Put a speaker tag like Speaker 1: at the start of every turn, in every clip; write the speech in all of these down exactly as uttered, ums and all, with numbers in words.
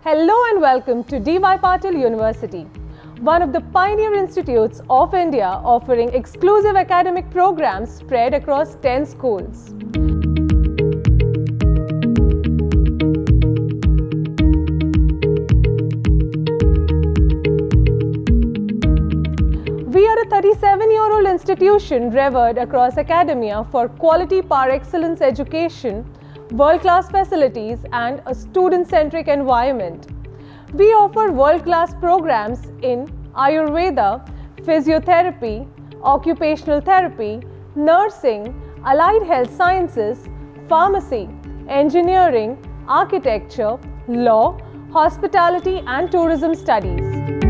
Speaker 1: Hello and welcome to D Y Patil University, one of the pioneer institutes of India offering exclusive academic programs spread across ten schools. We are a thirty-seven-year-old institution revered across academia for quality par excellence education, world-class facilities and a student-centric environment. We offer world-class programs in Ayurveda, physiotherapy, occupational therapy, nursing, allied health sciences, pharmacy, engineering, architecture, law, hospitality and tourism studies.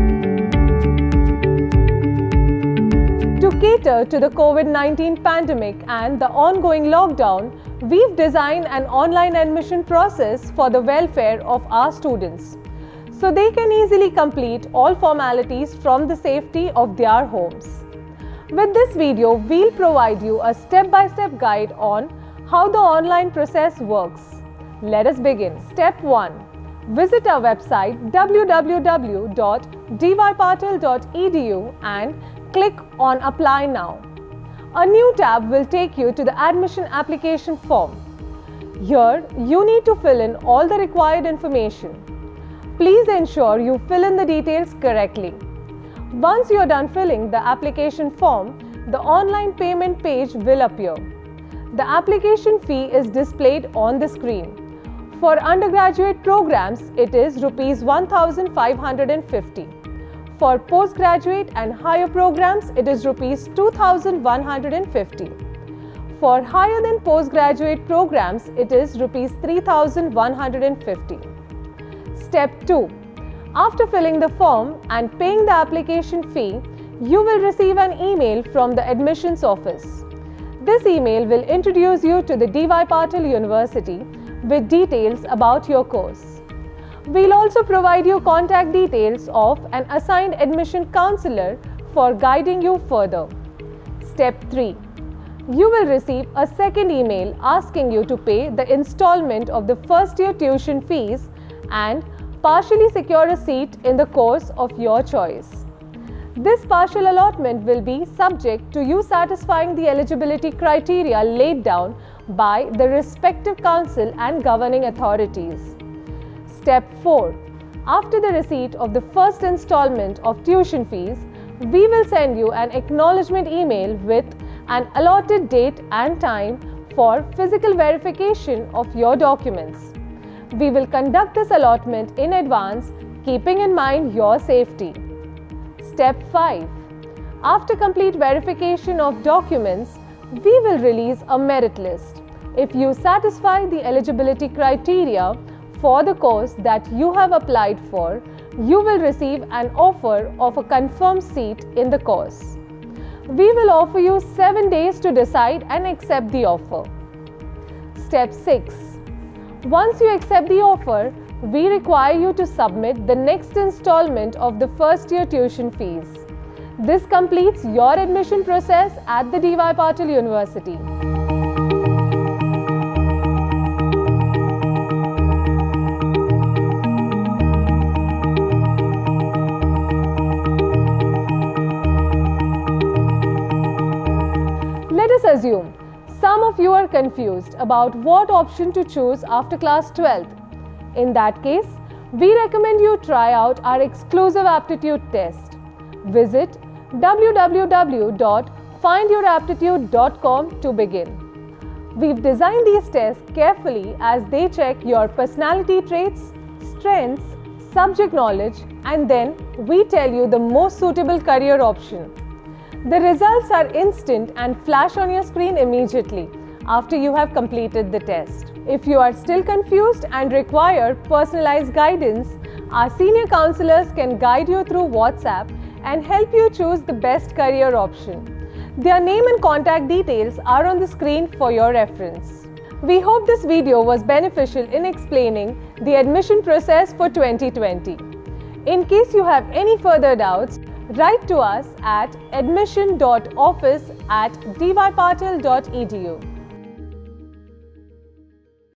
Speaker 1: To cater to the COVID nineteen pandemic and the ongoing lockdown, we've designed an online admission process for the welfare of our students, so they can easily complete all formalities from the safety of their homes. With this video, we'll provide you a step-by-step guide on how the online process works. Let us begin. Step one. Visit our website w w w dot d y patil dot e d u and click on Apply Now. A new tab will take you to the admission application form. Here, you need to fill in all the required information. Please ensure you fill in the details correctly. Once you are done filling the application form, the online payment page will appear. The application fee is displayed on the screen. For undergraduate programs, it is rupees one thousand five hundred fifty. For postgraduate and higher programs, it is rupees two thousand one hundred fifty. For higher than postgraduate programs, it is rupees three thousand one hundred fifty. Step two. After filling the form and paying the application fee, you will receive an email from the admissions office. This email will introduce you to the D Y Patil University with details about your course. We'll also provide you contact details of an assigned admission counselor for guiding you further. Step three. You will receive a second email asking you to pay the installment of the first year tuition fees and partially secure a seat in the course of your choice. This partial allotment will be subject to you satisfying the eligibility criteria laid down by the respective council and governing authorities. Step four. After the receipt of the first installment of tuition fees, we will send you an acknowledgement email with an allotted date and time for physical verification of your documents. We will conduct this allotment in advance, keeping in mind your safety. Step five. After complete verification of documents, we will release a merit list. If you satisfy the eligibility criteria for the course that you have applied for, you will receive an offer of a confirmed seat in the course. We will offer you seven days to decide and accept the offer. Step six. Once you accept the offer, we require you to submit the next installment of the first year tuition fees. This completes your admission process at the D Y Patil University. Let us assume some of you are confused about what option to choose after class twelfth. In that case, we recommend you try out our exclusive aptitude test. Visit w w w dot find your aptitude dot com to begin. We've designed these tests carefully as they check your personality traits, strengths, subject knowledge, and then we tell you the most suitable career option. The results are instant and flash on your screen immediately after you have completed the test. If you are still confused and require personalized guidance, our senior counselors can guide you through WhatsApp and help you choose the best career option. Their name and contact details are on the screen for your reference. We hope this video was beneficial in explaining the admission process for twenty twenty. In case you have any further doubts, write to us at admission dot office at d y patil dot e d u.